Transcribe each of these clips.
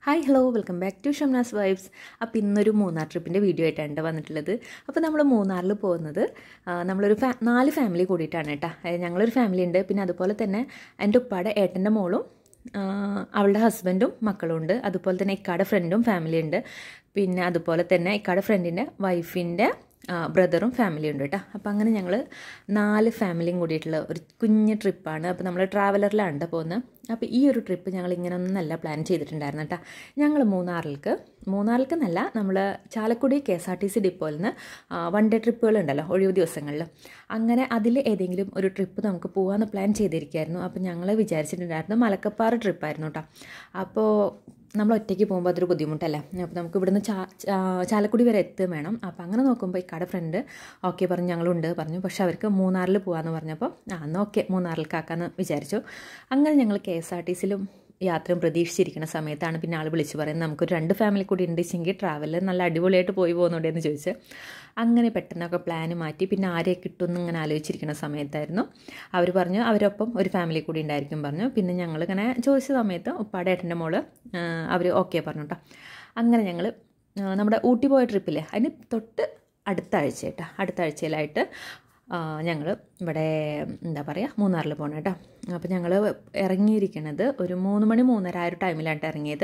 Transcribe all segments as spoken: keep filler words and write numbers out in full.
Hi hello welcome back to Shamnas vibes. അപ്പോൾ ഇന്നൊരു Munnar ട്രിപ്പിൻ്റെ video ആയിട്ടാണ് വന്നിട്ടുള്ളത്. അപ്പോൾ നമ്മൾ മൂന്നാറിൽ പോകുന്നത് നമ്മളൊരു ഫാ നാല് ഫാമിലി കൂടിയിട്ടാണ് കേട്ടോ. ഞങ്ങളൊരു ഫാമിലി ഉണ്ട്, പിന്നെ അതുപോലെ തന്നെ എൻ്റെ ഉപ്പാടെ ഏട്ടൻ്റെ മോളും അവളുടെ ഹസ്ബൻഡും മക്കളും ഉണ്ട്. അതുപോലെ തന്നെ ഇക്കാടെ ഫ്രണ്ടും ഫാമിലി ഉണ്ട്. പിന്നെ അതുപോലെ തന്നെ ഇക്കാടെ ഫ്രണ്ടിൻ്റെ വൈഫിൻ്റെ ബ്രദറും ഫാമിലി ഉണ്ട് കേട്ടോ. അപ്പോൾ അങ്ങനെ ഞങ്ങൾ നാല് ഫാമിലിയും കൂടിയിട്ടുള്ള ഒരു കുഞ്ഞ് ട്രിപ്പാണ്. അപ്പോൾ നമ്മൾ ട്രാവലറിലാണ് പോകുന്നത്. അപ്പോൾ ഈ ഒരു ട്രിപ്പ് ഞങ്ങൾ ഇങ്ങനെ ഒന്നല്ല പ്ലാൻ ചെയ്തിട്ടുണ്ടായിരുന്നു കേട്ടോ. ഞങ്ങൾ മൂന്നാറിലേക്ക് മൂന്നാറിലേക്ക് എന്നല്ല, നമ്മൾ Chalakudy K S R T C ഡിപ്പോയിൽ നിന്ന് വൺ ഡേ ട്രിപ്പുകളുണ്ടല്ലോ ഒഴിവ് ദിവസങ്ങളിൽ, അങ്ങനെ അതിൽ ഏതെങ്കിലും ഒരു ട്രിപ്പ് നമുക്ക് പോകാമെന്ന് പ്ലാൻ ചെയ്തിരിക്കുകയായിരുന്നു. അപ്പോൾ ഞങ്ങൾ വിചാരിച്ചിട്ടുണ്ടായിരുന്നു മലക്കപ്പാറ ട്രിപ്പായിരുന്നു കേട്ടോ. അപ്പോൾ നമ്മൾ ഒറ്റയ്ക്ക് പോകുമ്പോൾ അതൊരു ബുദ്ധിമുട്ടല്ലേ. അപ്പോൾ നമുക്ക് ഇവിടുന്ന് ചാ ചാലക്കുടി വരെ എത്തുകയും വേണം. അപ്പോൾ അങ്ങനെ നോക്കുമ്പോൾ ഇക്കാടെ ഫ്രണ്ട് ഓക്കെ പറഞ്ഞു, ഞങ്ങളുണ്ട് പറഞ്ഞു. പക്ഷെ അവർക്ക് മൂന്നാറിൽ പോകാമെന്ന് പറഞ്ഞപ്പോൾ ആ എന്നാൽ ഓക്കെ മൂന്നാറിലേക്കാക്കാമെന്ന് വിചാരിച്ചു. അങ്ങനെ ഞങ്ങൾ കെ എസ് ആർ ടി സിയിലും യാത്രയും പ്രതീക്ഷിച്ചിരിക്കുന്ന സമയത്താണ് പിന്നെ ആൾ വിളിച്ച് പറയുന്നത് നമുക്കൊരു രണ്ട് ഫാമിലി കൂടി ഉണ്ടെങ്കിൽ ട്രാവലിൽ നല്ല അടിപൊളിയായിട്ട് പോയി പോകുന്നുണ്ടോ എന്ന് ചോദിച്ച് അങ്ങനെ പെട്ടെന്നൊക്കെ പ്ലാൻ മാറ്റി പിന്നെ ആരെ കിട്ടുമെന്ന് ഇങ്ങനെ ആലോചിച്ചിരിക്കുന്ന സമയത്തായിരുന്നു അവർ പറഞ്ഞു അവരൊപ്പം ഒരു ഫാമിലി കൂടി ഉണ്ടായിരിക്കും പറഞ്ഞു. പിന്നെ ഞങ്ങൾ ഇങ്ങനെ ചോദിച്ച സമയത്ത് ഉപ്പാടെ ഏട്ടൻ്റെ മോള് അവർ ഓക്കെ പറഞ്ഞു കേട്ടോ. അങ്ങനെ ഞങ്ങൾ നമ്മുടെ ഊട്ടി പോയ ട്രിപ്പില്ലേ അതിന് തൊട്ട് അടുത്ത ആഴ്ച കേട്ടോ, അടുത്ത ആഴ്ചയിലായിട്ട് ഞങ്ങൾ ഇവിടെ എന്താ പറയുക മൂന്നാറിൽ പോകണം കേട്ടോ. അപ്പോൾ ഞങ്ങൾ ഇറങ്ങിയിരിക്കുന്നത് ഒരു മൂന്ന് മണി മൂന്നര ആ ഒരു ടൈമിലായിട്ട് ഇറങ്ങിയത്.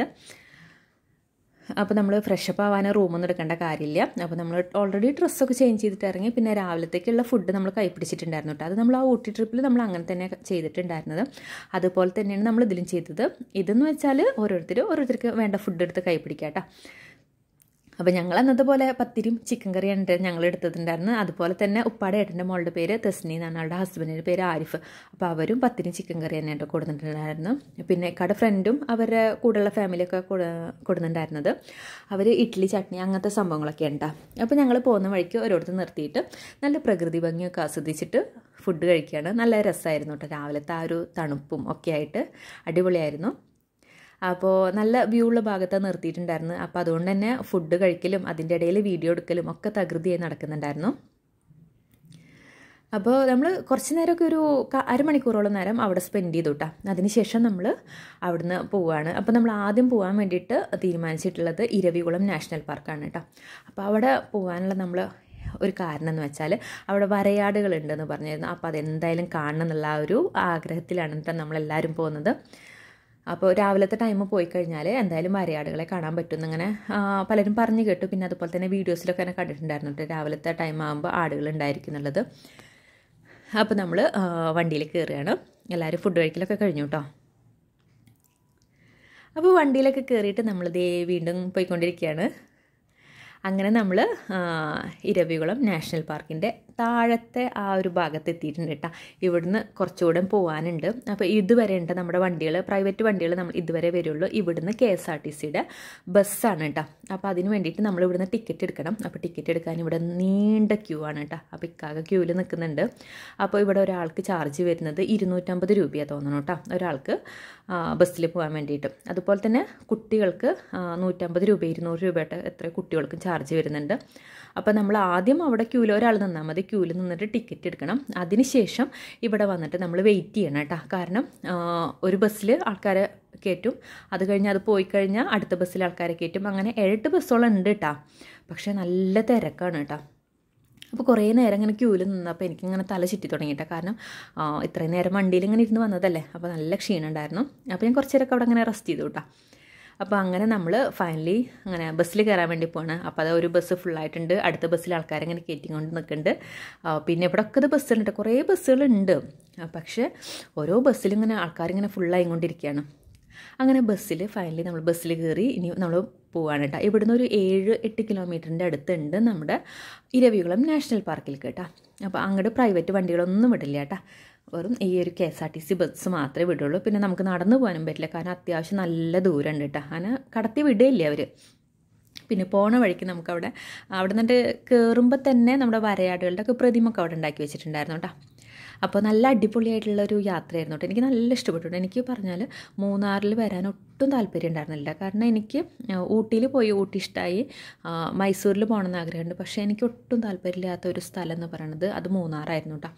അപ്പോൾ നമ്മൾ ഫ്രഷപ്പ് ആവാൻ റൂമൊന്നും എടുക്കേണ്ട കാര്യമില്ല. അപ്പോൾ നമ്മൾ ഓൾറെഡി ഡ്രസ്സൊക്കെ ചേഞ്ച് ചെയ്തിട്ട് ഇറങ്ങി. പിന്നെ രാവിലത്തേക്കുള്ള ഫുഡ് നമ്മൾ കൈപ്പിടിച്ചിട്ടുണ്ടായിരുന്നു കേട്ടോ. അത് നമ്മൾ ആ ഊട്ടി ട്രിപ്പിൽ നമ്മൾ അങ്ങനെ തന്നെ ചെയ്തിട്ടുണ്ടായിരുന്നത്. അതുപോലെ തന്നെയാണ് നമ്മൾ ഇതിലും ചെയ്തത്. ഇതെന്ന് വെച്ചാൽ ഓരോരുത്തർ ഓരോരുത്തർക്ക് വേണ്ട ഫുഡ് എടുത്ത് കൈപ്പിടിക്കുക കേട്ടോ. അപ്പോൾ ഞങ്ങൾ അന്നത്തെ പോലെ പത്തിരിയും ചിക്കൻ കറിയാണ് ഞങ്ങൾ എടുത്തിട്ടുണ്ടായിരുന്നു. അതുപോലെ തന്നെ ഉപ്പാടെ ഏട്ടൻ്റെ മോളുടെ പേര് തെസ്നി എന്നാണ്, അവളുടെ ഹസ്ബൻഡിൻ്റെ പേര് ആരിഫ്. അപ്പോൾ അവരും പത്തിരിയും ചിക്കൻ കറി തന്നെയായിട്ട് കൊടുത്തിട്ടുണ്ടായിരുന്നു. പിന്നെ കട ഫ്രണ്ടും അവരുടെ കൂടെയുള്ള ഫാമിലിയൊക്കെ കൊടുത്തിട്ടുണ്ടായിരുന്നത് അവർ ഇഡ്ഡലി ചട്നി അങ്ങനത്തെ സംഭവങ്ങളൊക്കെ ഉണ്ടാകും. അപ്പോൾ ഞങ്ങൾ പോകുന്ന വഴിക്ക് ഓരോരുത്തർ നിർത്തിയിട്ട് നല്ല പ്രകൃതി ഭംഗിയൊക്കെ ആസ്വദിച്ചിട്ട് ഫുഡ് കഴിക്കുകയാണ്. നല്ല രസമായിരുന്നു കേട്ടോ. രാവിലത്തെ ആ ഒരു തണുപ്പും ഒക്കെ ആയിട്ട് അടിപൊളിയായിരുന്നു. അപ്പോൾ നല്ല വ്യൂ ഉള്ള ഭാഗത്താണ് നിർത്തിയിട്ടുണ്ടായിരുന്നു. അപ്പോൾ അതുകൊണ്ട് തന്നെ ഫുഡ് കഴിക്കലും അതിൻ്റെ ഇടയിൽ വീഡിയോ എടുക്കലും ഒക്കെ തകൃതിയായി നടക്കുന്നുണ്ടായിരുന്നു. അപ്പോൾ നമ്മൾ കുറച്ച് നേരമൊക്കെ ഒരു അരമണിക്കൂറോളം നേരം അവിടെ സ്പെൻഡ് ചെയ്തു കേട്ടോ. അതിനുശേഷം നമ്മൾ അവിടുന്ന് പോവുകയാണ്. അപ്പോൾ നമ്മൾ ആദ്യം പോകാൻ വേണ്ടിയിട്ട് തീരുമാനിച്ചിട്ടുള്ളത് ഇരവികുളം നാഷണൽ പാർക്കാണ് കേട്ടോ. അപ്പോൾ അവിടെ പോകാനുള്ള നമ്മൾ ഒരു കാരണം എന്ന് വെച്ചാൽ അവിടെ വരയാടുകളുണ്ടെന്ന് പറഞ്ഞിരുന്നു. അപ്പോൾ അതെന്തായാലും കാണണം എന്നുള്ള ആ ഒരു ആഗ്രഹത്തിലാണ് കേട്ടോ നമ്മളെല്ലാവരും പോകുന്നത്. അപ്പോൾ രാവിലത്തെ ടൈം പോയി കഴിഞ്ഞാൽ എന്തായാലും വരയാടുകളെ കാണാൻ പറ്റുമെന്ന് അങ്ങനെ പലരും പറഞ്ഞു കേട്ടു. പിന്നെ അതുപോലെ തന്നെ വീഡിയോസിലൊക്കെ തന്നെ കണ്ടിട്ടുണ്ടായിരുന്നു കേട്ടോ രാവിലത്തെ ടൈം ആകുമ്പോൾ ആടുകൾ ഉണ്ടായിരിക്കും എന്നുള്ളത്. അപ്പോൾ നമ്മൾ വണ്ടിയിൽ കയറുകയാണ്. എല്ലാവരും ഫുഡ് കഴിക്കലൊക്കെ കഴിഞ്ഞു കേട്ടോ. അപ്പോൾ വണ്ടിയിലൊക്കെ കയറിയിട്ട് നമ്മൾ ദേ വീണ്ടും പോയിക്കൊണ്ടിരിക്കുകയാണ്. അങ്ങനെ നമ്മൾ ഇരവികുളം നാഷണൽ പാർക്കിൻ്റെ താഴത്തെ ആ ഒരു ഭാഗത്ത് എത്തിയിട്ടുണ്ട് കേട്ടോ. ഇവിടുന്ന് കുറച്ചുകൂടെ പോകാനുണ്ട്. അപ്പോൾ ഇതുവരെ ഉണ്ട് നമ്മുടെ വണ്ടികൾ, പ്രൈവറ്റ് വണ്ടികൾ നമ്മൾ ഇതുവരെ വരുള്ളൂ. ഇവിടുന്ന് കെ എസ് ആർ ടി സിയുടെ ബസ്സാണ് കേട്ടോ. അപ്പോൾ അതിന് വേണ്ടിയിട്ട് നമ്മൾ ഇവിടുന്ന് ടിക്കറ്റ് എടുക്കണം. അപ്പോൾ ടിക്കറ്റ് എടുക്കാൻ ഇവിടെ നീണ്ട ക്യൂ ആണ് കേട്ടോ. അപ്പോൾ ഇക്കാകെ ക്യൂവിൽ നിൽക്കുന്നുണ്ട്. അപ്പോൾ ഇവിടെ ഒരാൾക്ക് ചാർജ് വരുന്നത് ഇരുന്നൂറ്റമ്പത് രൂപയാണ് തോന്നണം കേട്ടോ ഒരാൾക്ക് ബസ്സിൽ പോകാൻ വേണ്ടിയിട്ട്. അതുപോലെ തന്നെ കുട്ടികൾക്ക് നൂറ്റമ്പത് രൂപ ഇരുന്നൂറ് രൂപയായിട്ട് എത്ര കുട്ടികൾക്കും ചാർജ് വരുന്നുണ്ട്. അപ്പോൾ നമ്മൾ ആദ്യം അവിടെ ക്യൂവിൽ ഒരാൾ നിന്നാൽ മതി. ക്യൂവിൽ നിന്നിട്ട് ടിക്കറ്റ് എടുക്കണം. അതിനുശേഷം ഇവിടെ വന്നിട്ട് നമ്മൾ വെയിറ്റ് ചെയ്യണം കേട്ടോ. കാരണം ഒരു ബസ്സിൽ ആൾക്കാരെ കയറ്റും, അത് കഴിഞ്ഞ് അത് പോയി കഴിഞ്ഞാൽ അടുത്ത ബസ്സിൽ ആൾക്കാരെ കയറ്റും. അങ്ങനെ ഏഴെട്ട് ബസ്സോളം ഉണ്ട് കേട്ടോ. പക്ഷേ നല്ല തിരക്കാണ് കേട്ടോ. അപ്പോൾ കുറേ നേരം ഇങ്ങനെ ക്യൂവിൽ നിന്നപ്പോൾ എനിക്കിങ്ങനെ തല ചുറ്റി തുടങ്ങിയിട്ടാണ്. കാരണം ഇത്രയും നേരം വണ്ടിയിൽ ഇങ്ങനെ ഇരുന്ന് വന്നതല്ലേ. അപ്പോൾ നല്ല ക്ഷീണം ഉണ്ടായിരുന്നു. അപ്പോൾ ഞാൻ കുറച്ച് നേരമൊക്കെ അവിടെ അങ്ങനെ റെസ്റ്റ് ചെയ്തു കേട്ടോ. അപ്പോൾ അങ്ങനെ നമ്മൾ ഫൈനലി അങ്ങനെ ബസ്സിൽ കയറാൻ വേണ്ടി പോവാണ്. അപ്പോൾ അത് ഒരു ബസ് ഫുള്ളായിട്ടുണ്ട്. അടുത്ത ബസ്സിൽ ആൾക്കാരിങ്ങനെ കയറ്റിക്കൊണ്ട് നിൽക്കുന്നുണ്ട്. പിന്നെ ഇവിടെ ഒക്കെ ബസ്സുകളുണ്ട്, കുറേ ബസ്സുകളുണ്ട്. പക്ഷേ ഓരോ ബസ്സിലും ഇങ്ങനെ ആൾക്കാരിങ്ങനെ ഫുള്ളായി കൊണ്ടിരിക്കുകയാണ്. അങ്ങനെ ബസ്സിൽ ഫൈനലി നമ്മൾ ബസ്സിൽ കയറി ഇനി നമ്മൾ പോവാണ് കേട്ടോ. ഇവിടുന്ന് ഒരു ഏഴ് എട്ട് കിലോമീറ്ററിൻ്റെ അടുത്തുണ്ട് നമ്മുടെ ഇരവികുളം നാഷണൽ പാർക്കിൽ കേട്ടോ. അപ്പോൾ അങ്ങോട്ട് പ്രൈവറ്റ് വണ്ടികളൊന്നും വിടില്ല കേട്ടോ. വെറും ഈ ഒരു K S R T C bus മാത്രമേ വിടുള്ളൂ. പിന്നെ നമുക്ക് നടന്നു പോകാനും പറ്റില്ല, കാരണം അത്യാവശ്യം നല്ല ദൂരമുണ്ട് കേട്ടോ. അങ്ങനെ കടത്തി വിടുകയില്ല അവർ. പിന്നെ പോണ വഴിക്ക് നമുക്കവിടെ അവിടെ നിന്നിട്ട് കയറുമ്പോൾ തന്നെ നമ്മുടെ വരയാടുകളുടെ ഒക്കെ പ്രതിമൊക്കെ അവിടെ ഉണ്ടാക്കി വെച്ചിട്ടുണ്ടായിരുന്നു കേട്ടോ. അപ്പോൾ നല്ല അടിപൊളിയായിട്ടുള്ളൊരു യാത്രയായിരുന്നു കേട്ടോ. എനിക്ക് നല്ല ഇഷ്ടപ്പെട്ടു. എനിക്ക് പറഞ്ഞാൽ മൂന്നാറിൽ വരാൻ ഒട്ടും താല്പര്യം ഉണ്ടായിരുന്നില്ല. കാരണം എനിക്ക് ഊട്ടിയിൽ പോയി ഊട്ടി ഇഷ്ടമായി, മൈസൂരിൽ പോകണമെന്ന് ആഗ്രഹമുണ്ട്. പക്ഷേ എനിക്ക് ഒട്ടും താല്പര്യമില്ലാത്ത ഒരു സ്ഥലം എന്ന് പറയുന്നത് അത് മൂന്നാറായിരുന്നു കേട്ടോ.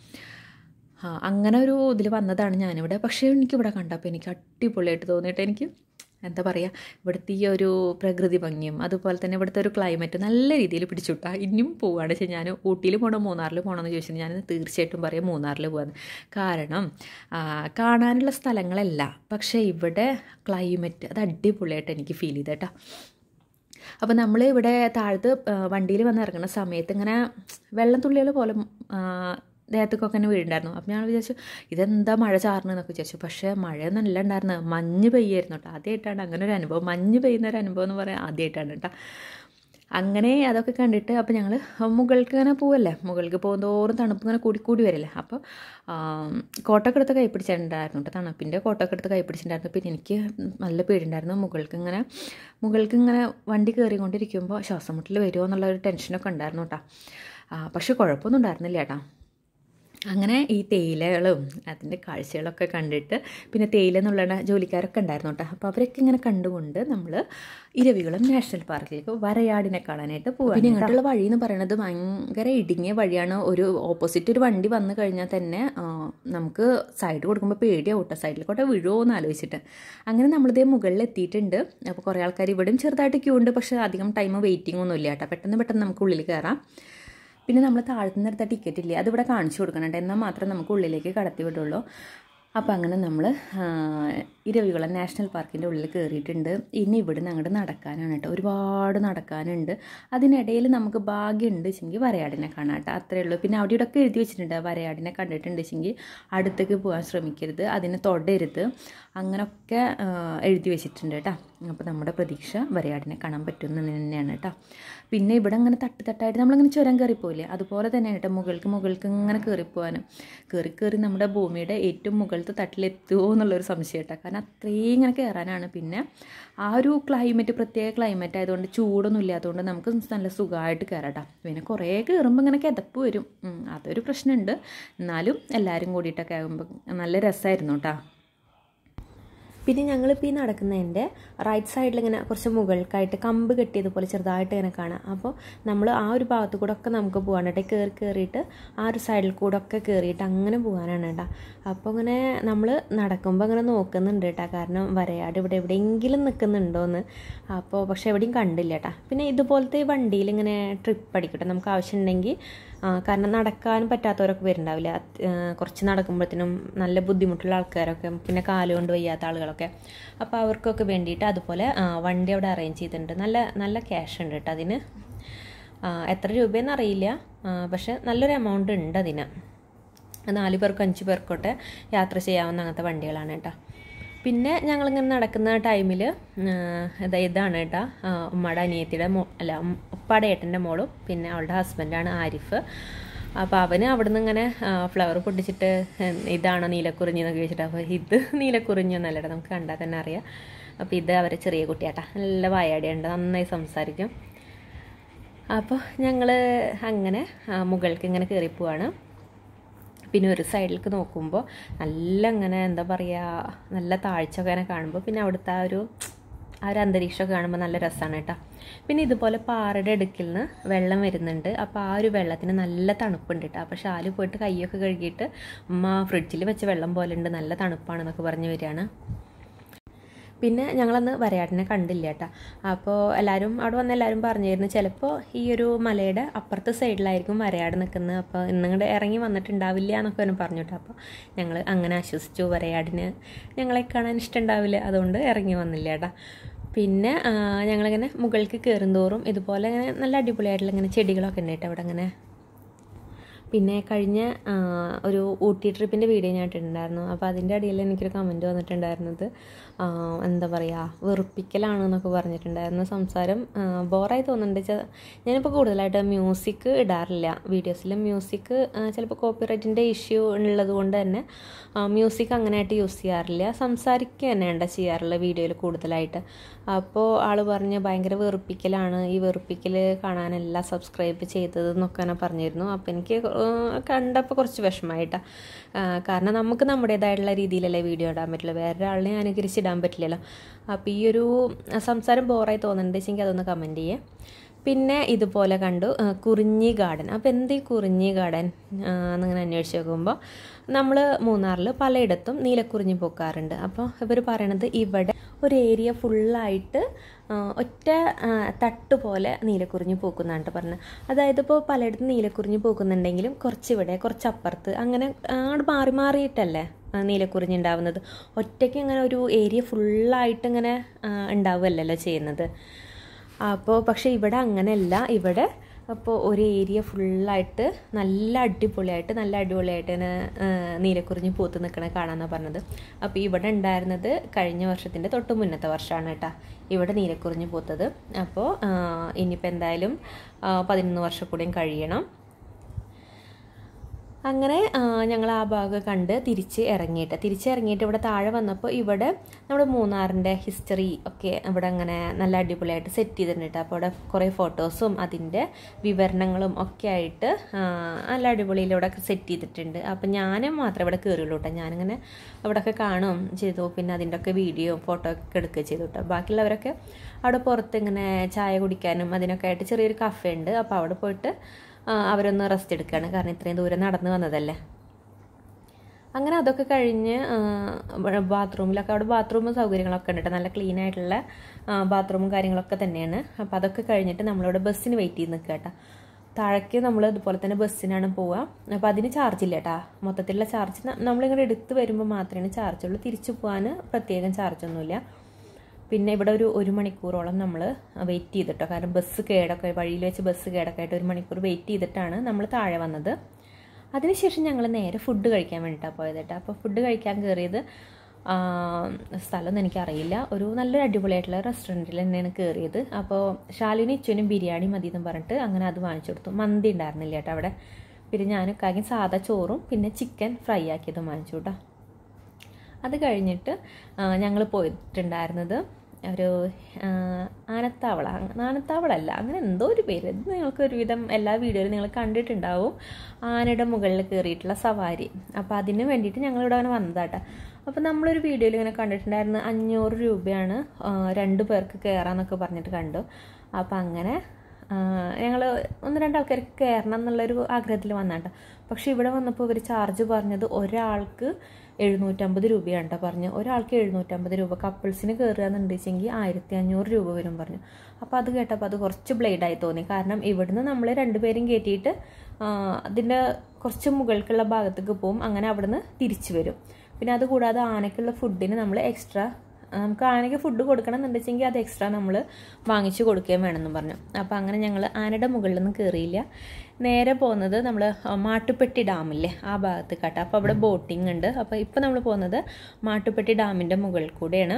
അങ്ങനെ ഒരു ഇതിൽ വന്നതാണ് ഞാനിവിടെ. പക്ഷേ എനിക്കിവിടെ കണ്ടപ്പോൾ എനിക്ക് അടിപൊളിയായിട്ട് തോന്നിയിട്ട് എനിക്ക് എന്താ പറയുക, ഇവിടുത്തെ ഈ ഒരു പ്രകൃതി ഭംഗിയും അതുപോലെ തന്നെ ഇവിടുത്തെ ഒരു ക്ലൈമറ്റ് നല്ല രീതിയിൽ പിടിച്ചുവിട്ടാ. ഇനിയും പോവുകയാണ് വെച്ചാൽ ഞാൻ ഊട്ടിയിൽ പോകണോ മൂന്നാറിൽ പോകണമെന്ന് ചോദിച്ചാൽ ഞാൻ തീർച്ചയായിട്ടും പറയാം മൂന്നാറിൽ പോകാമെന്ന്. കാരണം കാണാനുള്ള സ്ഥലങ്ങളല്ല, പക്ഷേ ഇവിടെ ക്ലൈമറ്റ് അത് അടിപൊളിയായിട്ട് എനിക്ക് ഫീൽ ചെയ്ത് കേട്ടോ. അപ്പോൾ നമ്മൾ ഇവിടെ താഴത്ത് വണ്ടിയിൽ വന്ന് ഇറങ്ങുന്ന സമയത്ത് ഇങ്ങനെ വെള്ളം തുള്ളികൾ പോലെ ദേഹത്തേക്കൊക്കെ തന്നെ വീഴുണ്ടായിരുന്നു. അപ്പോൾ ഞാൻ വിചാരിച്ചു ഇതെന്താ മഴ ചാറണമെന്നൊക്കെ വിചാരിച്ചു. പക്ഷേ മഴ നല്ല ഉണ്ടായിരുന്നു, മഞ്ഞ് പെയ്യായിരുന്നു കേട്ടോ. ആദ്യമായിട്ടാണ് അങ്ങനെ ഒരു അനുഭവം, മഞ്ഞ് പെയ്യുന്ന ഒരു അനുഭവം എന്ന് പറയാൻ ആദ്യമായിട്ടാണ് കേട്ടോ. അങ്ങനെ അതൊക്കെ കണ്ടിട്ട് അപ്പോൾ ഞങ്ങൾ മുകൾക്ക് ഇങ്ങനെ പോവല്ലേ, മുകൾക്ക് പോകുന്തോറും തണുപ്പ് ഇങ്ങനെ കൂടി കൂടി വരില്ലേ. അപ്പോൾ കോട്ടൊക്കെ എടുത്ത് കൈ പിടിച്ചിട്ടുണ്ടായിരുന്നു കേട്ടോ, തണുപ്പിൻ്റെ കോട്ടൊക്കെ എടുത്ത് കൈ പിടിച്ചിട്ടുണ്ടായിരുന്നു. പിന്നെ എനിക്ക് നല്ല പേടിയുണ്ടായിരുന്നു മുകൾക്ക് ഇങ്ങനെ മുകൾക്ക് ഇങ്ങനെ വണ്ടി കയറിക്കൊണ്ടിരിക്കുമ്പോൾ ശ്വാസം മുട്ടൽ വരുമോ എന്നുള്ള ഒരു ടെൻഷനൊക്കെ ഉണ്ടായിരുന്നു കേട്ടോ. പക്ഷെ കുഴപ്പമൊന്നും ഉണ്ടായിരുന്നില്ല കേട്ടോ. അങ്ങനെ ഈ തേയിലകളും അതിൻ്റെ കാഴ്ചകളൊക്കെ കണ്ടിട്ട് പിന്നെ തേയില എന്നുള്ള ജോലിക്കാരൊക്കെ ഉണ്ടായിരുന്നു കേട്ടോ. അപ്പോൾ അവരൊക്കെ ഇങ്ങനെ കണ്ടുകൊണ്ട് നമ്മൾ ഇരവികുളം നാഷണൽ പാർക്കിലേക്ക് വരയാടിനെ കാണാനായിട്ട് പോകും. പിന്നെ ഇങ്ങോട്ടുള്ള വഴി എന്ന് പറയുന്നത് ഭയങ്കര ഇടുങ്ങിയ വഴിയാണ്. ഒരു ഓപ്പോസിറ്റ് ഒരു വണ്ടി വന്നു കഴിഞ്ഞാൽ തന്നെ നമുക്ക് സൈഡ് കൊടുക്കുമ്പോൾ പേടിയാവും കേട്ടോ, സൈഡിലേക്കോട്ടെ വീഴുമോ എന്ന് ആലോചിച്ചിട്ട്. അങ്ങനെ നമ്മളിതേ മുകളിൽ എത്തിയിട്ടുണ്ട്. അപ്പോൾ കുറേ ആൾക്കാർ ഇവിടെയും ചെറുതായിട്ട് ക്യൂ ഉണ്ട്, പക്ഷേ അധികം ടൈം വെയിറ്റിംഗ് ഒന്നും ഇല്ല കേട്ടോ. പെട്ടെന്ന് പെട്ടെന്ന് നമുക്ക് ഉള്ളിൽ കയറാം. പിന്നെ നമ്മൾ താഴ്ത്തുന്ന എടുത്ത ടിക്കറ്റ് ഇല്ലേ, അതിവിടെ കാണിച്ചു കൊടുക്കണുണ്ട്, എന്നാൽ മാത്രം നമുക്ക് ഉള്ളിലേക്ക് കടത്തി വിടുള്ളൂ. അപ്പോൾ അങ്ങനെ നമ്മൾ ഇരവികുളം നാഷണൽ പാർക്കിൻ്റെ ഉള്ളിൽ കയറിയിട്ടുണ്ട്. ഇനി ഇവിടെ നിന്ന് അങ്ങോട്ട് നടക്കാനാണ് കേട്ടോ, ഒരുപാട് നടക്കാനുണ്ട്. അതിനിടയിൽ നമുക്ക് ഭാഗ്യമുണ്ട് വെച്ചെങ്കിൽ വരയാടിനെ കാണാം കേട്ടോ, അത്രയേ ഉള്ളൂ. പിന്നെ അവിടെ ഇവിടെയൊക്കെ എഴുതി വെച്ചിട്ടുണ്ട് വരയാടിനെ കണ്ടിട്ടുണ്ട് വെച്ചെങ്കിൽ അടുത്തേക്ക് പോകാൻ ശ്രമിക്കരുത്, അതിനെ തൊടരുത്, അങ്ങനെയൊക്കെ എഴുതി വെച്ചിട്ടുണ്ട് കേട്ടോ. അപ്പോൾ നമ്മുടെ പ്രതീക്ഷ വരയാടിനെ കാണാൻ പറ്റുമെന്ന് തന്നെയാണ് കേട്ടോ. പിന്നെ ഇവിടെ അങ്ങനെ തട്ട് തട്ടായിട്ട് നമ്മളിങ്ങനെ ചുരം കയറിപ്പോയില്ലേ, അതുപോലെ തന്നെയാണ് കേട്ടോ മുകൾക്ക് മുകൾക്ക് ഇങ്ങനെ കയറിപ്പോകാനും. കയറി കയറി നമ്മുടെ ഭൂമിയുടെ ഏറ്റവും മുകളിലത്തെ തട്ടിലെത്തുമോ എന്നുള്ളൊരു സംശയം കേട്ടോ, കാരണം അത്രയും ഇങ്ങനെ കയറാനാണ്. പിന്നെ ആ ഒരു ക്ലൈമറ്റ് പ്രത്യേക ക്ലൈമറ്റ് ആയതുകൊണ്ട് ചൂടൊന്നും ഇല്ലാത്തതുകൊണ്ട് നമുക്ക് നല്ല സുഖമായിട്ട് കയറാം. പിന്നെ കുറേ കയറുമ്പോൾ ഇങ്ങനെ കിതപ്പ് വരും, അതൊരു പ്രശ്നമുണ്ട്. എന്നാലും എല്ലാവരും കൂടിയിട്ടൊക്കെ ആകുമ്പോൾ നല്ല രസമായിരുന്നു കേട്ടോ. പിന്നെ ഞങ്ങളിപ്പോൾ ഈ നടക്കുന്നതിൻ്റെ റൈറ്റ് സൈഡിൽ ഇങ്ങനെ കുറച്ച് മുകൾക്കായിട്ട് കമ്പ് കെട്ടിയതുപോലെ ചെറുതായിട്ട് ഇങ്ങനെ കാണാം. അപ്പോൾ നമ്മൾ ആ ഒരു ഭാഗത്ത് കൂടെ ഒക്കെ നമുക്ക് പോകാനായിട്ട് കയറി കയറിയിട്ട് ആ ഒരു സൈഡിൽ കൂടെ ഒക്കെ കയറിയിട്ട് അങ്ങനെ പോകാനാണ് കേട്ടോ. അപ്പോൾ ഇങ്ങനെ നമ്മൾ നടക്കുമ്പോൾ അങ്ങനെ നോക്കുന്നുണ്ട് കേട്ടോ, കാരണം വരയാട് ഇവിടെ എവിടെയെങ്കിലും നിൽക്കുന്നുണ്ടോയെന്ന്. അപ്പോൾ പക്ഷേ എവിടെയും കണ്ടില്ല കേട്ടോ. പിന്നെ ഇതുപോലത്തെ ഈ വണ്ടിയിൽ ഇങ്ങനെ ട്രിപ്പ് അടിക്കട്ടെ നമുക്ക് ആവശ്യമുണ്ടെങ്കിൽ, കാരണം നടക്കാൻ പറ്റാത്തവരൊക്കെ വരുന്നുണ്ടാവില്ല, കുറച്ച് നടക്കുമ്പോഴത്തേനും നല്ല ബുദ്ധിമുട്ടുള്ള ആൾക്കാരൊക്കെ, പിന്നെ കാലുകൊണ്ട് വയ്യാത്ത ആളുകളൊക്കെ. അപ്പോൾ അവർക്കൊക്കെ വേണ്ടിയിട്ട് അതുപോലെ വണ്ടി അവിടെ അറേഞ്ച് ചെയ്തിട്ടുണ്ട്. നല്ല നല്ല ക്യാഷ് ഉണ്ട് കേട്ടോ അതിന്, എത്ര രൂപയെന്ന് അറിയില്ല, പക്ഷെ നല്ലൊരു എമൗണ്ട് ഉണ്ട് അതിന്. നാല് പേർക്കും അഞ്ച് പേർക്കൊക്കെ യാത്ര ചെയ്യാവുന്ന അങ്ങനത്തെ വണ്ടികളാണ് കേട്ടോ. പിന്നെ ഞങ്ങളിങ്ങനെ നടക്കുന്ന ടൈമിൽ ഇതാണ് കേട്ടോ ഉമ്മയുടെ അനിയത്തിയുടെ മോ അല്ല ഉപ്പാടെ ഏട്ടൻ്റെ മോളും പിന്നെ അവളുടെ ഹസ്ബൻഡാണ് ആരിഫ്. അപ്പോൾ അവന് അവിടെ നിന്ന് ഇങ്ങനെ ഫ്ലവർ പൊട്ടിച്ചിട്ട് ഇതാണോ നീലക്കുറിഞ്ഞി എന്നൊക്കെ ചോദിച്ചിട്ട്, അപ്പോൾ ഇത് നീലക്കുറിഞ്ഞൊന്നല്ലട്ടോ, നമുക്ക് കണ്ടാൽ തന്നെ അറിയാം. അപ്പോൾ ഇത് അവരെ ചെറിയ കുട്ടിയാട്ടാ, നല്ല വായാടിയുണ്ട്, നന്നായി സംസാരിക്കും. അപ്പോൾ ഞങ്ങൾ അങ്ങനെ മുകൾക്ക് ഇങ്ങനെ കയറിപ്പോവാണ്. പിന്നെ ഒരു സൈഡിലേക്ക് നോക്കുമ്പോൾ നല്ല ഇങ്ങനെ എന്താ പറയുക, നല്ല താഴ്ച ഒക്കെ ഇങ്ങനെ കാണുമ്പോൾ പിന്നെ അവിടുത്തെ ആ ഒരു ആ ഒരു അന്തരീക്ഷമൊക്കെ കാണുമ്പോൾ നല്ല രസമാണ് കേട്ടോ. പിന്നെ ഇതുപോലെ പാറയുടെ അടുക്കിൽ നിന്ന് വെള്ളം വരുന്നുണ്ട്. അപ്പോൾ ആ ഒരു വെള്ളത്തിന് നല്ല തണുപ്പുണ്ട് കേട്ടോ. അപ്പോൾ ഷാല് പോയിട്ട് കൈയൊക്കെ കഴുകിയിട്ട് ഉമ്മ ഫ്രിഡ്ജിൽ വെച്ച വെള്ളം പോലെ ഉണ്ട്, നല്ല തണുപ്പാണെന്നൊക്കെ പറഞ്ഞ് വരികയാണ്. പിന്നെ ഞങ്ങളന്ന് വരയാടിനെ കണ്ടില്ല കേട്ടോ. അപ്പോൾ എല്ലാവരും അവിടെ വന്ന് എല്ലാവരും പറഞ്ഞിരുന്നു ചിലപ്പോൾ ഈ ഒരു മലയുടെ അപ്പുറത്തെ സൈഡിലായിരിക്കും വരയാട് നിൽക്കുന്നത്, അപ്പോൾ ഇന്നിങ്ങോട്ട് ഇറങ്ങി വന്നിട്ടുണ്ടാവില്ല എന്നൊക്കെ അവന് പറഞ്ഞു കേട്ടോ. അപ്പോൾ ഞങ്ങൾ അങ്ങനെ ആശ്വസിച്ചു, വരയാടിന് ഞങ്ങളെ കാണാൻ ഇഷ്ടമുണ്ടാവില്ല, അതുകൊണ്ട് ഇറങ്ങി വന്നില്ല കേട്ടോ. പിന്നെ ഞങ്ങളിങ്ങനെ മുകൾക്ക് കയറുന്തോറും ഇതുപോലെ ഇങ്ങനെ നല്ല അടിപൊളിയായിട്ടുള്ള ഇങ്ങനെ ചെടികളൊക്കെ ഉണ്ട് കേട്ടോ അവിടെ അങ്ങനെ. പിന്നെ കഴിഞ്ഞ ഒരു ഊട്ടി ട്രിപ്പിൻ്റെ വീഡിയോ ഞാൻ ഇട്ടിട്ടുണ്ടായിരുന്നു. അപ്പോൾ അതിൻ്റെ അടിയിൽ എനിക്കൊരു കമൻറ്റ് വന്നിട്ടുണ്ടായിരുന്നത് എന്താ പറയുക, വെറുപ്പിക്കലാണെന്നൊക്കെ പറഞ്ഞിട്ടുണ്ടായിരുന്നു. സംസാരം ബോറായി തോന്നുന്നുണ്ട് വെച്ചാൽ ഞാനിപ്പോൾ കൂടുതലായിട്ട് മ്യൂസിക് ഇടാറില്ല വീഡിയോസിൽ. മ്യൂസിക് ചിലപ്പോൾ കോപ്പിറൈറ്റിൻ്റെ ഇഷ്യൂ ഉള്ളത് കൊണ്ട് തന്നെ മ്യൂസിക് അങ്ങനെയായിട്ട് യൂസ് ചെയ്യാറില്ല, സംസാരിക്കുക തന്നെയാണ് ചെയ്യാറുള്ളത് വീഡിയോയിൽ കൂടുതലായിട്ട്. അപ്പോൾ ആൾ പറഞ്ഞ് ഭയങ്കര വെറുപ്പിക്കലാണ്, ഈ വെറുപ്പിക്കൽ കാണാനല്ല സബ്സ്ക്രൈബ് ചെയ്തത് എന്നൊക്കെ തന്നെ പറഞ്ഞിരുന്നു. അപ്പോൾ എനിക്ക് കണ്ടപ്പോൾ കുറച്ച് വിഷമമായിട്ടാണ്, കാരണം നമുക്ക് നമ്മുടേതായിട്ടുള്ള രീതിയിലല്ലേ വീഡിയോ ഇടാൻ പറ്റില്ല, വേറൊരാളിനെ അനുകരിച്ചിടാൻ പറ്റില്ലല്ലോ. അപ്പോൾ ഈ ഒരു സംസാരം ബോറായി തോന്നുന്നുണ്ട് വെച്ചെങ്കിൽ അതൊന്ന് കമൻറ്റ് ചെയ്യേ. പിന്നെ ഇതുപോലെ കണ്ടു കുറിഞ്ഞി ഗാർഡൻ. അപ്പോൾ എന്ത് ഈ കുറിഞ്ഞി ഗാർഡൻ എന്നിങ്ങനെ അന്വേഷിച്ച് നോക്കുമ്പോൾ നമ്മൾ മൂന്നാറിൽ പലയിടത്തും നീലക്കുറിഞ്ഞി പൂക്കാറുണ്ട്. അപ്പോൾ ഇവർ പറയണത് ഇവിടെ ഒരു ഏരിയ ഫുള്ളായിട്ട് ഒറ്റ തട്ട് പോലെ നീലക്കുറിഞ്ഞി പൂക്കുന്നതാണ് പറഞ്ഞത്. അതായത് ഇപ്പോൾ പലയിടത്തും നീലക്കുറിഞ്ഞി പൂക്കുന്നുണ്ടെങ്കിലും കുറച്ചിവിടെ കുറച്ചപ്പുറത്ത് അങ്ങനെ അങ്ങോട്ട് മാറി മാറിയിട്ടല്ലേ നീലക്കുറിഞ്ഞി ഉണ്ടാവുന്നത്. ഒറ്റയ്ക്ക് ഇങ്ങനെ ഒരു ഏരിയ ഫുള്ളായിട്ട് ഇങ്ങനെ ഉണ്ടാവുമല്ലോ ചെയ്യുന്നത്. അപ്പോൾ പക്ഷേ ഇവിടെ അങ്ങനെയല്ല. ഇവിടെ അപ്പോൾ ഒരു ഏരിയ ഫുള്ളായിട്ട് നല്ല അടിപൊളിയായിട്ട് നല്ല അടിപൊളിയായിട്ട് തന്നെ നീലക്കുറിഞ്ഞി പൂത്ത് നിൽക്കണ കാണാമെന്നാണ് പറഞ്ഞത്. അപ്പോൾ ഇവിടെ ഉണ്ടായിരുന്നത് കഴിഞ്ഞ വർഷത്തിൻ്റെ തൊട്ട് മുന്നത്തെ വർഷമാണ് കേട്ടോ ഇവിടെ നീലക്കുറിഞ്ഞി പൂത്തത്. അപ്പോൾ ഇനിയിപ്പോൾ എന്തായാലും പതിനൊന്ന് വർഷം കൂടിയും കഴിയണം. അങ്ങനെ ഞങ്ങൾ ആ ഭാഗം കണ്ട് തിരിച്ച് ഇറങ്ങിയിട്ട് തിരിച്ച് ഇറങ്ങിയിട്ട് ഇവിടെ താഴെ വന്നപ്പോൾ ഇവിടെ നമ്മുടെ മൂന്നാറിൻ്റെ ഹിസ്റ്ററി ഒക്കെ ഇവിടെ അങ്ങനെ നല്ല അടിപൊളിയായിട്ട് സെറ്റ് ചെയ്തിട്ടുണ്ട്. അപ്പോൾ ഇവിടെ കുറേ ഫോട്ടോസും അതിൻ്റെ വിവരണങ്ങളും ഒക്കെ ആയിട്ട് നല്ല അടിപൊളിയിലൂടെ സെറ്റ് ചെയ്തിട്ടുണ്ട്. അപ്പോൾ ഞാൻ മാത്രമേ ഇവിടെ കയറിയുള്ളൂ കേട്ടോ. ഞാനിങ്ങനെ അവിടെയൊക്കെ കാണുകയും ചെയ്തു. പിന്നെ അതിൻ്റെ ഒക്കെ വീഡിയോ ഫോട്ടോ ഒക്കെ എടുക്കുകയും ചെയ്തു കേട്ടോ. ബാക്കിയുള്ളവരൊക്കെ അവിടെ പുറത്ത് ഇങ്ങനെ ചായ കുടിക്കാനും അതിനൊക്കെ ആയിട്ട് ചെറിയൊരു കഫേ ഉണ്ട്. അപ്പോൾ അവിടെ പോയിട്ട് അവരൊന്ന് റെസ്റ്റ് എടുക്കുകയാണ്. കാരണം ഇത്രയും ദൂരം നടന്നു വന്നതല്ലേ. അങ്ങനെ അതൊക്കെ കഴിഞ്ഞ് ബാത്റൂമിലൊക്കെ അവിടെ ബാത്റൂം സൗകര്യങ്ങളൊക്കെ ഉണ്ട് കേട്ടോ. നല്ല ക്ലീൻ ആയിട്ടുള്ള ബാത്റൂമും കാര്യങ്ങളൊക്കെ തന്നെയാണ്. അപ്പോൾ അതൊക്കെ കഴിഞ്ഞിട്ട് നമ്മളിവിടെ ബസ്സിന് വെയിറ്റ് ചെയ്ത് നിൽക്കുക കേട്ടോ. താഴേക്ക് നമ്മൾ ഇതുപോലെ തന്നെ ബസ്സിനാണ് പോവുക. അപ്പോൾ അതിന് ചാർജ് ഇല്ല കേട്ടോ. മൊത്തത്തിലുള്ള ചാർജ് നമ്മളിങ്ങനെ എടുത്ത് വരുമ്പോൾ മാത്രമേ ചാർജുള്ളൂ. തിരിച്ചു പോകാൻ പ്രത്യേകം ചാർജൊന്നുമില്ല. പിന്നെ ഇവിടെ ഒരു ഒരു മണിക്കൂറോളം നമ്മൾ വെയിറ്റ് ചെയ്തിട്ടോ. കാരണം ബസ് കേടൊക്കെ വഴിയിൽ വെച്ച് ബസ് കേടൊക്കെ ആയിട്ട് ഒരു മണിക്കൂർ വെയിറ്റ് ചെയ്തിട്ടാണ് നമ്മൾ താഴെ വന്നത്. അതിനുശേഷം ഞങ്ങൾ നേരെ ഫുഡ് കഴിക്കാൻ വേണ്ടിയിട്ടാണ് പോയത് കേട്ടോ. അപ്പോൾ ഫുഡ് കഴിക്കാൻ കയറിയത് സ്ഥലമൊന്നും എനിക്കറിയില്ല. ഒരു നല്ലൊരു അടിപൊളിയായിട്ടുള്ള റെസ്റ്റോറൻറ്റിൽ തന്നെയാണ് കയറിയത്. അപ്പോൾ ഷാലുവിനും ഇച്ചുവിനും ബിരിയാണി മതി എന്ന് പറഞ്ഞിട്ട് അങ്ങനെ അത് വാങ്ങിച്ചു കൊടുത്തു. മന്തി ഉണ്ടായിരുന്നില്ല കേട്ടോ അവിടെ. പിന്നെ ഞാനൊക്കെ ആകെ സാധാ ചോറും പിന്നെ ചിക്കൻ ഫ്രൈ ആക്കിയതും വാങ്ങിച്ചു കേട്ടോ. അത് കഴിഞ്ഞിട്ട് ഞങ്ങൾ പോയിട്ടുണ്ടായിരുന്നത് ഒരു ആനത്താവള ആനത്താവളല്ല അങ്ങനെ എന്തോ ഒരു പേര്. ഇത് നിങ്ങൾക്ക് ഒരുവിധം എല്ലാ വീഡിയോയിലും നിങ്ങൾ കണ്ടിട്ടുണ്ടാവും. ആനയുടെ മുകളിൽ കയറിയിട്ടുള്ള സവാരി. അപ്പോൾ അതിന് വേണ്ടിയിട്ട് ഞങ്ങളിവിടെ അങ്ങനെ വന്നതാട്ടോ. അപ്പോൾ നമ്മളൊരു വീഡിയോയിൽ ഇങ്ങനെ കണ്ടിട്ടുണ്ടായിരുന്നു അഞ്ഞൂറ് രൂപയാണ് രണ്ട് പേർക്ക് കയറാമെന്നൊക്കെ പറഞ്ഞിട്ട് കണ്ടു. അപ്പോൾ അങ്ങനെ ഞങ്ങൾ ഒന്ന് രണ്ടാൾക്കാർക്ക് കയറണം എന്നുള്ളൊരു ആഗ്രഹത്തിൽ വന്നാട്ടോ. പക്ഷെ ഇവിടെ വന്നപ്പോൾ ഇവർ ചാർജ് പറഞ്ഞത് ഒരാൾക്ക് എഴുന്നൂറ്റമ്പത് രൂപയാണ് കേട്ടോ പറഞ്ഞു. ഒരാൾക്ക് എഴുന്നൂറ്റമ്പത് രൂപ. കപ്പിൾസിന് കയറുക എന്നുണ്ടെച്ചെങ്കിൽ ആയിരത്തി അഞ്ഞൂറ് രൂപ വരും പറഞ്ഞു. അപ്പോൾ അത് കേട്ടപ്പോൾ അത് കുറച്ച് ബ്ലേഡായി തോന്നി. കാരണം ഇവിടുന്ന് നമ്മൾ രണ്ടുപേരും കയറ്റിയിട്ട് അതിൻ്റെ കുറച്ച് മുകൾക്കുള്ള ഭാഗത്തേക്ക് പോകും. അങ്ങനെ അവിടുന്ന് തിരിച്ചു വരും. പിന്നെ അതുകൂടാതെ ആനയ്ക്കുള്ള ഫുഡിന് നമ്മൾ എക്സ്ട്രാ നമുക്ക് ആനയ്ക്ക് ഫുഡ് കൊടുക്കണം എന്നുണ്ടെച്ചെങ്കിൽ അത് എക്സ്ട്രാ നമ്മൾ വാങ്ങിച്ചു കൊടുക്കുകയും വേണമെന്ന് പറഞ്ഞു. അപ്പോൾ അങ്ങനെ ഞങ്ങൾ ആനയുടെ മുകളിലൊന്നും കയറിയില്ല. നേരെ പോകുന്നത് നമ്മൾ മാട്ടുപ്പെട്ടി ഡാമില്ലേ ആ ഭാഗത്ത് കേട്ടോ. അപ്പോൾ അവിടെ ബോട്ടിംഗ് ഉണ്ട്. അപ്പോൾ ഇപ്പോൾ നമ്മൾ പോകുന്നത് മാട്ടുപ്പെട്ടി ഡാമിൻ്റെ മുകളിൽ കൂടെയാണ്.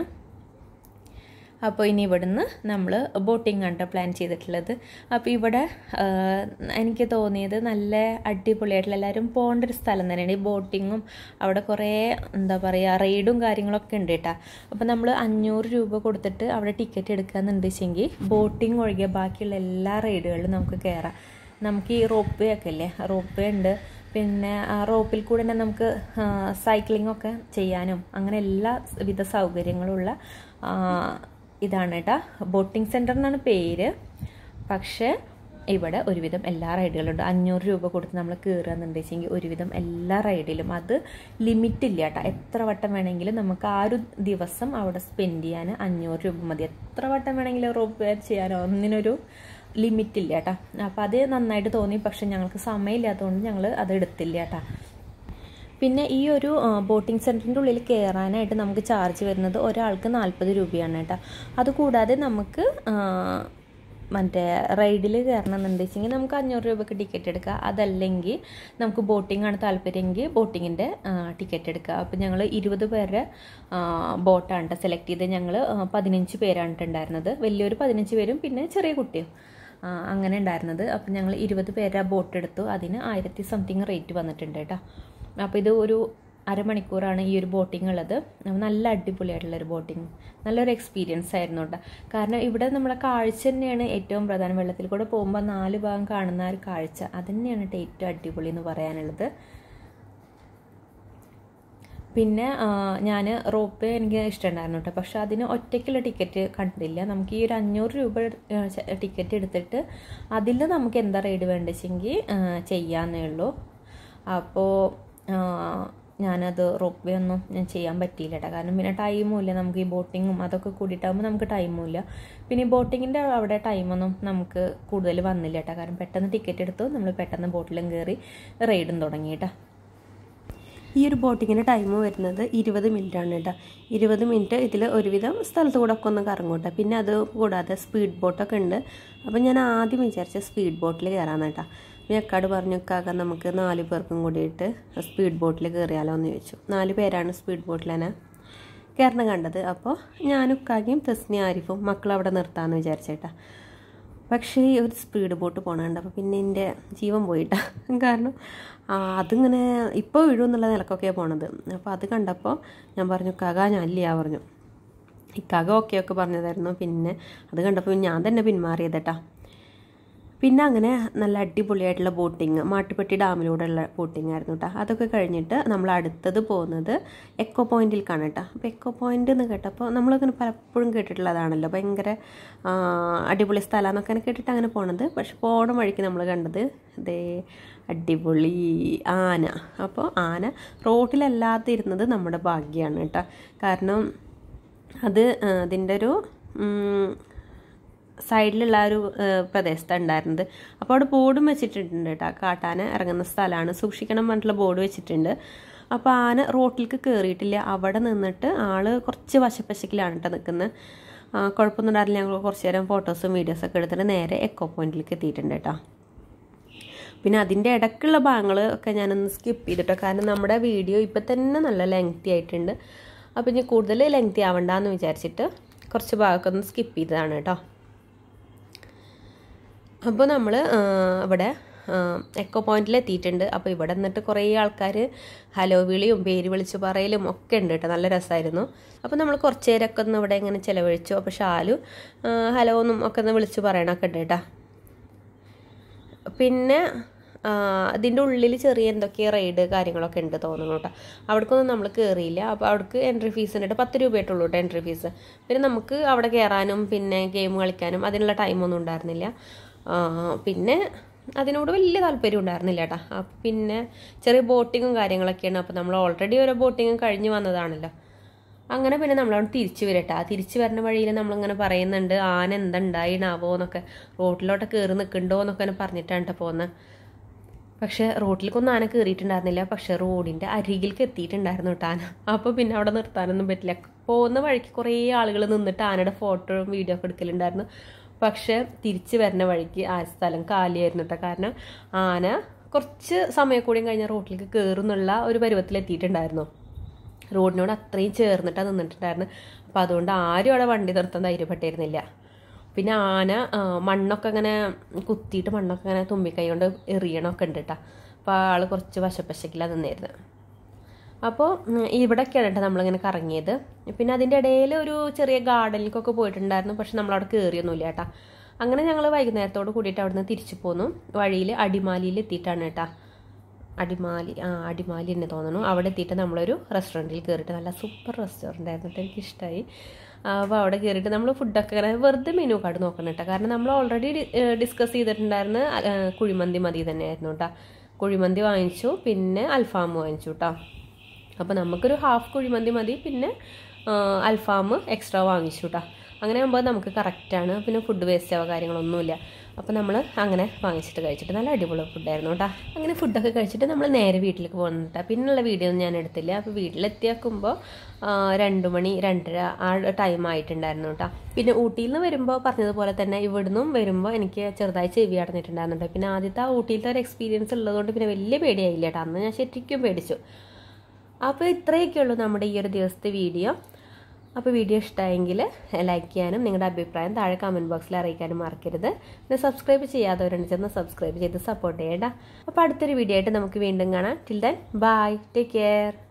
അപ്പോൾ ഇനി ഇവിടുന്ന് നമ്മൾ ബോട്ടിംഗ് ആണ് പ്ലാൻ ചെയ്തിട്ടുള്ളത്. അപ്പോൾ ഇവിടെ എനിക്ക് തോന്നിയത് നല്ല അടിപൊളിയായിട്ടുള്ള എല്ലാവരും പോകേണ്ട ഒരു സ്ഥലം തന്നെയാണ് ഈ ബോട്ടിങ്ങും. അവിടെ കുറേ എന്താ പറയുക റൈഡും കാര്യങ്ങളൊക്കെ ഉണ്ട് കേട്ടോ. അപ്പോൾ നമ്മൾ അഞ്ഞൂറ് രൂപ കൊടുത്തിട്ട് അവിടെ ടിക്കറ്റ് എടുക്കാമെന്നുണ്ട് വെച്ചെങ്കിൽ ബോട്ടിങ് ഒഴികെ ബാക്കിയുള്ള എല്ലാ റൈഡുകളിലും നമുക്ക് കയറാം. നമുക്ക് ഈ റോപ്പ് വേ ഒക്കെ ഇല്ലേ റോപ്പ് വേ ഉണ്ട്. പിന്നെ ആ റോപ്പിൽ കൂടെ തന്നെ നമുക്ക് സൈക്ലിംഗ് ഒക്കെ ചെയ്യാനും അങ്ങനെ എല്ലാ വിധ സൗകര്യങ്ങളുള്ള ഇതാണ് കേട്ടോ. ബോട്ടിംഗ് സെൻറ്റർ എന്നാണ് പേര്. പക്ഷേ ഇവിടെ ഒരുവിധം എല്ലാ റൈഡുകളുണ്ട്. അഞ്ഞൂറ് രൂപ കൊടുത്ത് നമ്മൾ കയറുകയെന്നുണ്ട് വെച്ചെങ്കിൽ ഒരുവിധം എല്ലാ റൈഡിലും അത് ലിമിറ്റ് ഇല്ല കേട്ടോ. എത്ര വട്ടം വേണമെങ്കിലും നമുക്ക് ആ ഒരു ദിവസം അവിടെ സ്പെൻഡ് ചെയ്യാൻ അഞ്ഞൂറ് രൂപ മതി. എത്ര വട്ടം വേണമെങ്കിലും റോപ്പ് വേ ചെയ്യാനോ ഒന്നിനൊരു ലിമിറ്റ് ഇല്ല കേട്ടോ. അപ്പോൾ അത് നന്നായിട്ട് തോന്നി. പക്ഷെ ഞങ്ങൾക്ക് സമയമില്ലാത്തതുകൊണ്ട് ഞങ്ങൾ അത് എടുത്തില്ല കേട്ടോ. പിന്നെ ഈ ഒരു ബോട്ടിംഗ് സെൻറ്ററിൻ്റെ ഉള്ളിൽ കയറാനായിട്ട് നമുക്ക് ചാർജ് വരുന്നത് ഒരാൾക്ക് നാൽപ്പത് രൂപയാണ് കേട്ടോ. അതുകൂടാതെ നമുക്ക് മറ്റേ റൈഡിൽ കയറണം എന്നുണ്ടെന്ന് വെച്ചെങ്കിൽ നമുക്ക് അഞ്ഞൂറ് രൂപയ്ക്ക് ടിക്കറ്റ് എടുക്കുക. അതല്ലെങ്കിൽ നമുക്ക് ബോട്ടിംഗ് ആണ് താല്പര്യമെങ്കിൽ ബോട്ടിങ്ങിൻ്റെ ടിക്കറ്റ് എടുക്കുക. അപ്പോൾ ഞങ്ങൾ ഇരുപത് പേരുടെ ബോട്ടാണ് സെലക്ട് ചെയ്ത്. ഞങ്ങൾ പതിനഞ്ച് പേരാണ് ഉണ്ടായിരുന്നത്. വലിയൊരു പതിനഞ്ച് പേരും പിന്നെ ചെറിയ കുട്ടിയും അങ്ങനെ ഉണ്ടായിരുന്നത്. അപ്പോൾ ഞങ്ങൾ ഇരുപത് പേരുടെ ബോട്ട് എടുത്തു. അതിന് ആയിരത്തി സംതിങ് റേറ്റ് വന്നിട്ടുണ്ട് കേട്ടോ. അപ്പോൾ ഇത് ഒരു അരമണിക്കൂറാണ് ഈ ഒരു ബോട്ടിംഗ് ഉള്ളത്. നല്ല അടിപൊളിയായിട്ടുള്ളൊരു ബോട്ടിങ്, നല്ലൊരു എക്സ്പീരിയൻസ് ആയിരുന്നു കേട്ടോ. കാരണം ഇവിടെ നമ്മളെ കാഴ്ച തന്നെയാണ് ഏറ്റവും പ്രധാനം. വെള്ളത്തിൽ കൂടെ പോകുമ്പോൾ നാല് ഭാഗം കാണുന്ന ഒരു കാഴ്ച അത് തന്നെയാണ് ഏറ്റവും അടിപൊളി എന്ന് പറയാനുള്ളത്. പിന്നെ ഞാൻ റോപ്പ് എനിക്ക് ഇഷ്ടമുണ്ടായിരുന്നു കേട്ടോ. പക്ഷെ അതിന് ഒറ്റയ്ക്കുള്ള ടിക്കറ്റ് കണ്ടില്ല. നമുക്ക് ഈ ഒരു അഞ്ഞൂറ് രൂപ ടിക്കറ്റ് എടുത്തിട്ട് അതിൽ നമുക്ക് എന്താ റൈഡ് വേണ്ടെങ്കിൽ ചെയ്യാമെന്നേ ഉള്ളൂ. അപ്പോൾ ഞാനത് റോപ്പ് വേ ഒന്നും ഞാൻ ചെയ്യാൻ പറ്റിയില്ല കേട്ടോ. കാരണം പിന്നെ ടൈമും ഇല്ല, നമുക്ക് ഈ ബോട്ടിങ്ങും അതൊക്കെ കൂടിയിട്ടാകുമ്പോൾ നമുക്ക് ടൈമും ഇല്ല. പിന്നെ ഈ ബോട്ടിങ്ങിൻ്റെ അവിടെ ടൈമൊന്നും നമുക്ക് കൂടുതൽ വന്നില്ല കേട്ടോ. കാരണം പെട്ടെന്ന് ടിക്കറ്റ് എടുത്തു, നമ്മൾ പെട്ടെന്ന് ബോട്ടിലും കയറി റൈഡും തുടങ്ങി കേട്ടോ. ഈ ഒരു ബോട്ടിങ്ങിൻ്റെ ടൈം വരുന്നത് ഇരുപത് മിനിറ്റാണ് കേട്ടോ. ഇരുപത് മിനിറ്റ് ഇതിൽ ഒരുവിധം സ്ഥലത്ത് കൂടെ ഒക്കെ ഒന്ന് കറങ്ങും കേട്ടോ. പിന്നെ അത് കൂടാതെ സ്പീഡ് ബോട്ടൊക്കെ ഉണ്ട്. അപ്പോൾ ഞാൻ ആദ്യം വിചാരിച്ച സ്പീഡ് ബോട്ടിൽ കയറാമെന്ന് കേട്ടോ. ഞക്കാട് പറഞ്ഞു കാക്ക നമുക്ക് നാല് പേർക്കും കൂടിയിട്ട് സ്പീഡ് ബോട്ടിൽ കയറിയാലോ എന്ന് ചോദിച്ചു. നാല് പേരാണ് സ്പീഡ് ബോട്ടിൽ തന്നെ കയറണം കണ്ടത്. അപ്പോൾ ഞാനും കാക്കയും തസ്നി ആരിഫും മക്കളവിടെ നിർത്താമെന്ന് വിചാരിച്ചേട്ടാ. പക്ഷേ ഈ ഒരു സ്പീഡ് ബോട്ട് പോകണുണ്ട്. അപ്പോൾ പിന്നെ എൻ്റെ ജീവൻ പോയിട്ടാ. കാരണം അതിങ്ങനെ ഇപ്പോൾ വീഴുമെന്നുള്ള നിലക്കൊക്കെയാണ് പോണത്. അപ്പോൾ അത് കണ്ടപ്പോൾ ഞാൻ പറഞ്ഞു കാക ഞാൻ ഇല്ല പറഞ്ഞു. ഇക്കാക ഓക്കെ ഒക്കെ പറഞ്ഞതായിരുന്നു. പിന്നെ അത് കണ്ടപ്പോൾ ഞാൻ തന്നെ പിന്മാറിയതേട്ടാ. പിന്നെ അങ്ങനെ നല്ല അടിപൊളിയായിട്ടുള്ള ബോട്ടിങ് മാട്ടുപ്പെട്ടി ഡാമിലൂടെയുള്ള ബോട്ടിങ് ആയിരുന്നു കേട്ടോ. അതൊക്കെ കഴിഞ്ഞിട്ട് നമ്മൾ അടുത്തത് പോകുന്നത് എക്കോ പോയിൻറ്റിലേക്കാണ് കേട്ടോ. അപ്പോൾ എക്കോ പോയിൻ്റ് എന്ന് കേട്ടപ്പോൾ നമ്മളങ്ങനെ പലപ്പോഴും കേട്ടിട്ടുള്ളതാണല്ലോ, ഭയങ്കര അടിപൊളി സ്ഥലം എന്നൊക്കെ കേട്ടിട്ട് അങ്ങനെ പോണത്. പക്ഷെ പോണ വഴിക്ക് നമ്മൾ കണ്ടത് ഇതേ അടിപൊളി ആന. അപ്പോൾ ആന റോഡിലല്ലാതെ ഇരുന്നത് നമ്മുടെ ഭാഗ്യമാണ് കേട്ടോ. കാരണം അത് അതിൻ്റെ ഒരു സൈഡിലുള്ള ഒരു പ്രദേശത്താണ് ഉണ്ടായിരുന്നത്. അപ്പോൾ അവിടെ ബോർഡും വെച്ചിട്ടുണ്ട് കേട്ടോ. കാട്ടാന ഇറങ്ങുന്ന സ്ഥലമാണ്, സൂക്ഷിക്കണം പറഞ്ഞിട്ടുള്ള ബോർഡ് വെച്ചിട്ടുണ്ട്. അപ്പോൾ ആന റോട്ടിലേക്ക് കയറിയിട്ടില്ല. അവിടെ നിന്നിട്ട് ആൾ കുറച്ച് വശപ്പശക്കിലാണ് കേട്ടോ നിൽക്കുന്നത്. കുഴപ്പമൊന്നും ഉണ്ടായിരുന്നില്ല. ഞങ്ങൾ കുറച്ച് നേരം ഫോട്ടോസും വീഡിയോസൊക്കെ എടുത്തിട്ട് നേരെ എക്കോ പോയിന്റിലേക്ക് എത്തിയിട്ടുണ്ട് കേട്ടോ. പിന്നെ അതിൻ്റെ ഇടയ്ക്കുള്ള ഭാഗങ്ങൾ ഒക്കെ ഞാനൊന്ന് സ്കിപ്പ് ചെയ്തിട്ടോ. കാരണം നമ്മുടെ വീഡിയോ ഇപ്പം തന്നെ നല്ല ലെങ്തി ആയിട്ടുണ്ട്. അപ്പോൾ ഇനി കൂടുതൽ ലെങ്തി ആവണ്ടെന്ന് വിചാരിച്ചിട്ട് കുറച്ച് ഭാഗമൊക്കെ ഒന്ന് സ്കിപ്പ് ചെയ്തതാണ് കേട്ടോ. അപ്പോൾ നമ്മൾ ഇവിടെ എക്കോ പോയിന്റിൽ എത്തിയിട്ടുണ്ട്. അപ്പോൾ ഇവിടെ നിന്നിട്ട് കുറേ ആൾക്കാർ ഹലോ വിളിയും പേര് വിളിച്ച് പറയലും ഒക്കെ ഉണ്ട് കേട്ടോ. നല്ല രസമായിരുന്നു. അപ്പോൾ നമ്മൾ കുറച്ച് നേരമൊക്കെ ഒന്ന് ഇവിടെ ഇങ്ങനെ ചിലവഴിച്ചു. അപ്പോൾ ഷാലു ഹലോ ഒന്നും ഒക്കെ ഒന്ന് വിളിച്ച് പറയണമൊക്കെ ഉണ്ട് കേട്ടോ. പിന്നെ അതിൻ്റെ ഉള്ളിൽ ചെറിയ എന്തൊക്കെയോ റൈഡ് കാര്യങ്ങളൊക്കെ ഉണ്ട് തോന്നുന്നു കേട്ടോ. അവിടേക്കൊന്നും നമ്മൾ കയറിയില്ല. അപ്പോൾ അവിടേക്ക് എൻട്രി ഫീസ് ഉണ്ട്, പത്ത് രൂപയായിട്ടുള്ളൂ കേട്ടോ എൻട്രി ഫീസ്. പിന്നെ നമുക്ക് അവിടെ കയറാനും പിന്നെ ഗെയിം കളിക്കാനും അതിനുള്ള ടൈമൊന്നും ഉണ്ടായിരുന്നില്ല. പിന്നെ അതിനോട് വലിയ താല്പര്യം ഉണ്ടായിരുന്നില്ല കേട്ടോ. പിന്നെ ചെറിയ ബോട്ടിങ്ങും കാര്യങ്ങളൊക്കെയാണ്. അപ്പോൾ നമ്മൾ ഓൾറെഡി ഓരോ ബോട്ടിങ്ങും കഴിഞ്ഞ് വന്നതാണല്ലോ. അങ്ങനെ പിന്നെ നമ്മളവിടെ തിരിച്ചു വരട്ടെ. ആ തിരിച്ചു വരുന്ന വഴിയിൽ നമ്മളിങ്ങനെ പറയുന്നുണ്ട് ആന എന്തുണ്ടായിണാവോ എന്നൊക്കെ, റോട്ടിലോട്ട് കയറി നിൽക്കണ്ടോ എന്നൊക്കെ പറഞ്ഞിട്ടാണ് കേട്ടോ പോകുന്നത്. പക്ഷേ റോട്ടിലേക്കൊന്നും ആന കയറിയിട്ടുണ്ടായിരുന്നില്ല. പക്ഷേ റോഡിൻ്റെ അരികിലേക്ക് എത്തിയിട്ടുണ്ടായിരുന്നു കേട്ടോ ആന. അപ്പോൾ പിന്നെ അവിടെ നിർത്താനൊന്നും പറ്റില്ല. പോകുന്ന വഴിക്ക് കുറേ ആളുകൾ നിന്നിട്ട് ആനയുടെ ഫോട്ടോയും വീഡിയോ ഒക്കെ എടുക്കലുണ്ടായിരുന്നു. പക്ഷേ തിരിച്ച് വരുന്ന വഴിക്ക് ആ സ്ഥലം കാലിയായിരുന്നു കേട്ടോ. കാരണം ആന കുറച്ച് സമയം കൂടിയും കഴിഞ്ഞാൽ റോട്ടിലേക്ക് കയറുന്നുള്ള ഒരു പരുവത്തിലെത്തിയിട്ടുണ്ടായിരുന്നു. റോഡിനോട് അത്രയും ചേർന്നിട്ടാണ് നിന്നിട്ടുണ്ടായിരുന്നു. അപ്പോൾ അതുകൊണ്ട് ആരും അവിടെ വണ്ടി നിർത്താൻ ധൈര്യപ്പെട്ടിരുന്നില്ല. പിന്നെ ആന മണ്ണൊക്കെ ഇങ്ങനെ കുത്തിയിട്ട് മണ്ണൊക്കെ ഇങ്ങനെ തുമ്പിക്കൈ കൊണ്ട് എറിയണമൊക്കെ ഉണ്ട് കേട്ടോ. അപ്പോൾ ആൾ കുറച്ച് വശപ്പശക്കിലാണ് നിന്നിരുന്നത്. അപ്പോൾ ഇവിടെയൊക്കെയാണ് കേട്ടോ നമ്മളിങ്ങനെ കറങ്ങിയത്. പിന്നെ അതിൻ്റെ ഇടയിൽ ഒരു ചെറിയ ഗാർഡനിലേക്കൊക്കെ പോയിട്ടുണ്ടായിരുന്നു. പക്ഷെ നമ്മളവിടെ കയറിയൊന്നുമില്ല കേട്ടോ. അങ്ങനെ ഞങ്ങൾ വൈകുന്നേരത്തോട് കൂടിയിട്ട് അവിടെ നിന്ന് തിരിച്ചു പോന്നു. വഴിയിൽ അടിമാലിയിൽ എത്തിയിട്ടാണ് കേട്ടോ. അടിമാലി ആ അടിമാലി എന്നെ തോന്നുന്നു. അവിടെ എത്തിയിട്ട് നമ്മളൊരു റെസ്റ്റോറൻറ്റിൽ കയറിയിട്ട് നല്ല സൂപ്പർ റെസ്റ്റോറൻ്റ് ആയിരുന്നു കേട്ടോ. എനിക്കിഷ്ടമായി. അപ്പോൾ അവിടെ കയറിയിട്ട് നമ്മൾ ഫുഡൊക്കെ ഇങ്ങനെ വെറുതെ മെനു കാർഡ് നോക്കണം കേട്ടോ. കാരണം നമ്മൾ ഓൾറെഡി ഡിസ്കസ് ചെയ്തിട്ടുണ്ടായിരുന്ന കുഴിമന്തി മതി തന്നെയായിരുന്നു കേട്ടോ. കുഴിമന്തി വാങ്ങിച്ചു, പിന്നെ അൽഫാം വാങ്ങിച്ചു കേട്ടോ. അപ്പോൾ നമുക്കൊരു ഹാഫ് കുഴിമന്തി മതി, പിന്നെ അൽഫാം എക്സ്ട്രാ വാങ്ങിച്ചു കേട്ടോ. അങ്ങനെ ആകുമ്പോൾ നമുക്ക് കറക്റ്റാണ്. പിന്നെ ഫുഡ് വേസ്റ്റ് ആവുക കാര്യങ്ങളൊന്നുമില്ല. അപ്പോൾ നമ്മൾ അങ്ങനെ വാങ്ങിച്ചിട്ട് കഴിച്ചിട്ട് നല്ല അടിപൊളി ഫുഡായിരുന്നു കേട്ടോ. അങ്ങനെ ഫുഡൊക്കെ കഴിച്ചിട്ട് നമ്മൾ നേരെ വീട്ടിലേക്ക് പോകുന്നു കേട്ടോ. പിന്നെയുള്ള വീഡിയോ ഒന്നും ഞാൻ എടുത്തില്ല. അപ്പോൾ വീട്ടിലെത്തിയാക്കുമ്പോൾ രണ്ട് മണി രണ്ടര ആ ടൈം ആയിട്ടുണ്ടായിരുന്നു കേട്ടോ. പിന്നെ ഊട്ടിയിൽ നിന്ന് വരുമ്പോൾ പറഞ്ഞതുപോലെ തന്നെ ഇവിടുന്നും വരുമ്പോൾ എനിക്ക് ചെറുതായി ചെവി അടഞ്ഞിട്ടുണ്ടായിരുന്നു കേട്ടോ. പിന്നെ ആദ്യത്തെ ആ ഊട്ടിയിലത്തെ ഒരു എക്സ്പീരിയൻസ് ഉള്ളതുകൊണ്ട് പിന്നെ വലിയ പേടിയായില്ല കേട്ടോ. അന്ന് ഞാൻ ശരിക്കും പേടിച്ചു. അപ്പോൾ ഇത്രയൊക്കെയുള്ളൂ നമ്മുടെ ഈ ഒരു ദിവസത്തെ വീഡിയോ. അപ്പോൾ വീഡിയോ ഇഷ്ടമായെങ്കിൽ ലൈക്ക് ചെയ്യാനും നിങ്ങളുടെ അഭിപ്രായം താഴെ കമൻറ്റ് ബോക്സിൽ അറിയിക്കാനും മറക്കരുത്. പിന്നെ സബ്സ്ക്രൈബ് ചെയ്യാത്തവരുണ്ട് ചെന്ന് സബ്സ്ക്രൈബ് ചെയ്ത് സപ്പോർട്ട് ചെയ്യണ്ട. അപ്പോൾ അടുത്തൊരു വീഡിയോ ആയിട്ട് നമുക്ക് വീണ്ടും കാണാം. Till then bye, take care.